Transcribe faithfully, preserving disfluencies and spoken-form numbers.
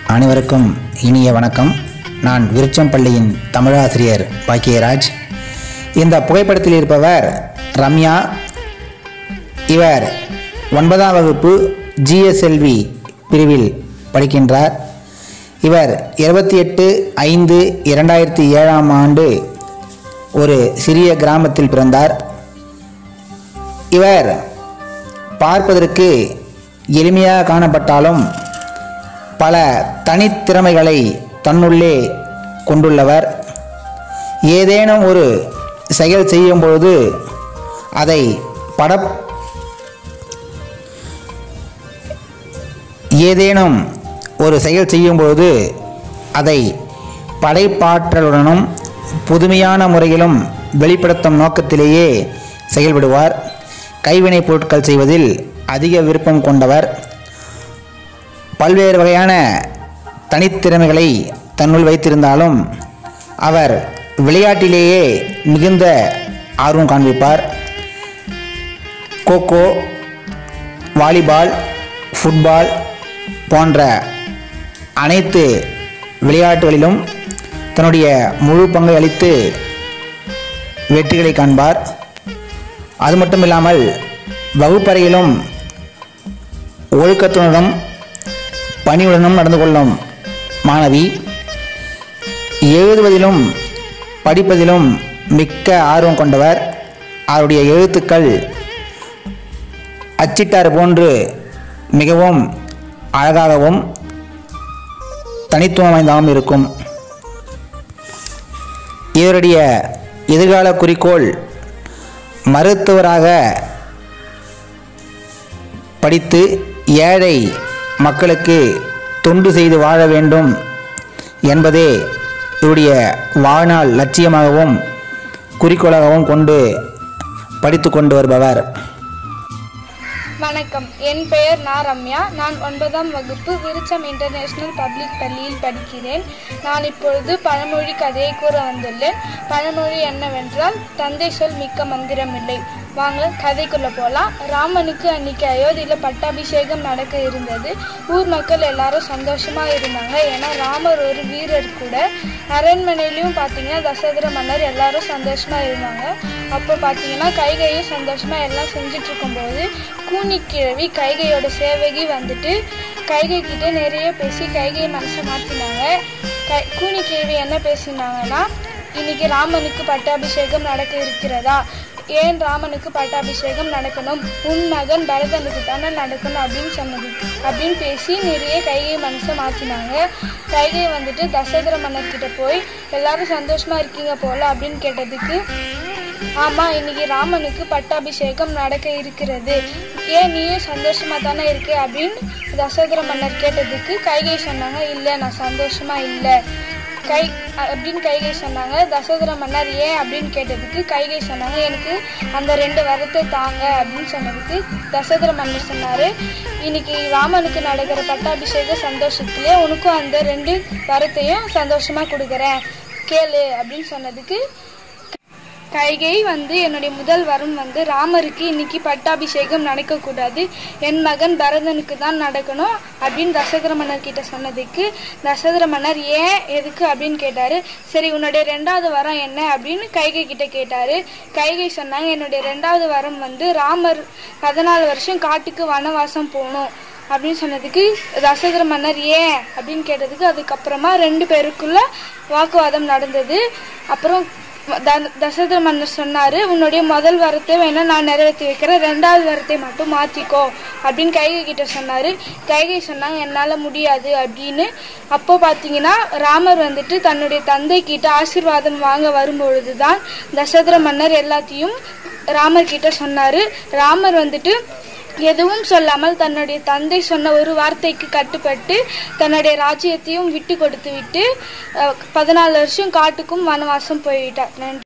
அனைவருக்கும் இனிய வணக்கம். நான் விருச்சம்பள்ளியின் தமிழாசிரியர் பாக்கியராஜ். இந்த புகைப்படத்தில் இருப்பவர் ரம்யா. இவர் ஒன்பதாம் வகுப்பு ஜிஎஸ்எல்வி பிரிவில் படிக்கின்றார். இவர் இருபத்தி எட்டு ஐந்து இரண்டாயிரத்தி ஏழாம் ஆண்டு ஒரு சிறிய கிராமத்தில் பிறந்தார். இவர் பார்ப்பதற்கு எளிமையாக காணப்பட்டாலும் பல தனித்திறமைகளை தன்னுள்ளே கொண்டுள்ளவர். ஏதேனும் ஒரு செயல் செய்யும் பொழுது அதை பட ஏதேனும் ஒரு செயல் செய்யும்போது அதை படைப்பாற்றலுடனும் புதுமையான முறையிலும் வெளிப்படுத்தும் நோக்கத்திலேயே செயல்படுவார். கைவினைப் பொருட்கள் செய்வதில் அதிக விருப்பம் கொண்டவர். பல்வேறு வகையான தனித்திறமைகளை தன்னுள் வைத்திருந்தாலும் அவர் விளையாட்டிலேயே மிகுந்த ஆர்வம் காண்பிப்பார். கோகோ, வாலிபால், ஃபுட்பால் போன்ற அனைத்து விளையாட்டுகளிலும் தன்னுடைய முழு பங்கை அளித்து வெற்றிகளை காண்பார். அது மட்டும் இல்லாமல் வகுப்பறையிலும் ஒழுக்கத்துடனும் பணிவுடனும் நடந்து கொள்ளும் மாணவி. எழுதுவதிலும் படிப்பதிலும் மிக்க ஆர்வம் கொண்டவர். அவருடைய எழுத்துக்கள் அச்சிட்டார் போன்று மிகவும் அழகாகவும் தனித்துவம் வாய்ந்ததாகவும் இருக்கும். இவருடைய எதிர்கால குறிக்கோள் மருத்துவராக படித்து ஏழை மக்களுக்கு தொண்டு செய்து வாழ வேண்டும் என்பதே இவருடைய வாழ்நாள் லட்சியமாகவும் குறிக்கோளாகவும் கொண்டு படித்து கொண்டு வருபவர். வணக்கம், என் பெயர் நா ரம்யா. நான் ஒன்பதாம் வகுப்பு விருச்சம் இன்டர்நேஷனல் பப்ளிக் பள்ளியில் படிக்கிறேன். நான் இப்பொழுது பழமொழி கதையை கூற வந்துள்ளேன். பழமொழி என்னவென்றால், தந்தை சொல் மிக்க மந்திரம் இல்லை. வாங்க கதைக்குள்ளே போகலாம். ராமனுக்கு அன்னைக்கு அயோத்தியில் பட்டாபிஷேகம் நடக்க இருந்தது. ஊர் மக்கள் எல்லாரும் சந்தோஷமாக இருந்தாங்க. ஏன்னா ராமர் ஒரு வீரர் கூட. அரண்மனையிலையும் பார்த்தீங்கன்னா தசரத மன்னர் எல்லாரும் சந்தோஷமாக இருந்தாங்க. அப்போ பார்த்தீங்கன்னா கைகையும் சந்தோஷமாக எல்லாம் செஞ்சுட்டு இருக்கும்போது கூனிக்கிழவி கைகையோட சேவகி வந்துட்டு கைகை கிட்ட நிறைய பேசி கைகை மனசை மாற்றினாங்க. கை கூனிக்கிழவி என்ன பேசினாங்கன்னா, இன்னைக்கு ராமனுக்கு பட்டாபிஷேகம் நடக்க இருக்கிறதா, ஏன் ராமனுக்கு பட்டாபிஷேகம் நடக்கணும், உன் மகன் பரதனுக்கு தானே நடக்கணும் அப்படின்னு சொன்னது அப்படின்னு பேசி நிறைய கைகை மனசை மாற்றினாங்க. கைகை வந்துட்டு தசரத மன்னர்கிட்ட போய் எல்லாரும் சந்தோஷமாக இருக்கீங்க போல அப்படின்னு கேட்டதுக்கு, ஆமாம் இன்னைக்கு ராமனுக்கு பட்டாபிஷேகம் நடக்க இருக்கிறது, ஏன் நீயும் சந்தோஷமாக தானே இருக்கு அப்படின்னு தசரத மன்னர் கேட்டதுக்கு கைகை சொன்னாங்க, இல்லை நான் சந்தோஷமாக இல்லை கை அப்படின்னு கைகை சொன்னாங்க. தசரத மன்னர் ஏன் அப்படின்னு கேட்டதுக்கு கைகை சொன்னாங்க, எனக்கு அந்த ரெண்டு வரத்தை தாங்க அப்படின்னு சொன்னதுக்கு தசரத மன்னர் சொன்னார், இன்னைக்கு ராமனுக்கு நடக்கிற பட்டாபிஷேக சந்தோஷத்துலேயே உனக்கும் அந்த ரெண்டு வரத்தையும் சந்தோஷமாக கொடுக்குறேன் கேளு அப்படின்னு சொன்னதுக்கு கைகை வந்து என்னுடைய முதல் வரம் வந்து ராமருக்கு இன்னைக்கு பட்டாபிஷேகம் நடக்கக்கூடாது, என் மகன் பரதனுக்கு தான் நடக்கணும் அப்படின்னு தசரத மன்னர் கிட்ட சொன்னதுக்கு தசரத மன்னர் ஏன் எதுக்கு அப்படின்னு கேட்டார். சரி உன்னுடைய ரெண்டாவது வரம் என்ன அப்படின்னு கைகை கிட்ட கேட்டார். கைகை சொன்னாங்க, என்னுடைய ரெண்டாவது வரம் வந்து ராமர் பதினாலு வருஷம் காட்டுக்கு வனவாசம் போகணும் அப்படின்னு சொன்னதுக்கு தசரத மன்னர் ஏன் அப்படின்னு கேட்டதுக்கு அதுக்கப்புறமா ரெண்டு பேருக்குள்ள வாக்குவாதம் நடந்தது. அப்புறம் த தசரத மன்னர் சொன்னார், உன்னுடைய முதல் வரத்தை வேணா நான் நிறைவேற்றி வைக்கிறேன், ரெண்டாவது வரத்தை மட்டும் மாற்றிக்கோ அப்படின்னு கைகை கிட்ட சொன்னார். கைகை சொன்னாங்க, என்னால் முடியாது அப்படின்னு. அப்போ பார்த்தீங்கன்னா ராமர் வந்துட்டு தன்னுடைய தந்தை கிட்ட ஆசீர்வாதம் வாங்க வரும்பொழுது தான் தசரத மன்னர் எல்லாத்தையும் ராமர் கிட்ட சொன்னார். ராமர் வந்துட்டு எதுவும் சொல்லாமல் தன்னுடைய தந்தை சொன்ன ஒரு வார்த்தைக்கு கட்டுப்பட்டு தன்னுடைய ராஜ்யத்தையும் விட்டு கொடுத்து விட்டு பதினாலு வருஷம் காட்டுக்கும் வனவாசம் போய்விட்டார். நன்றி.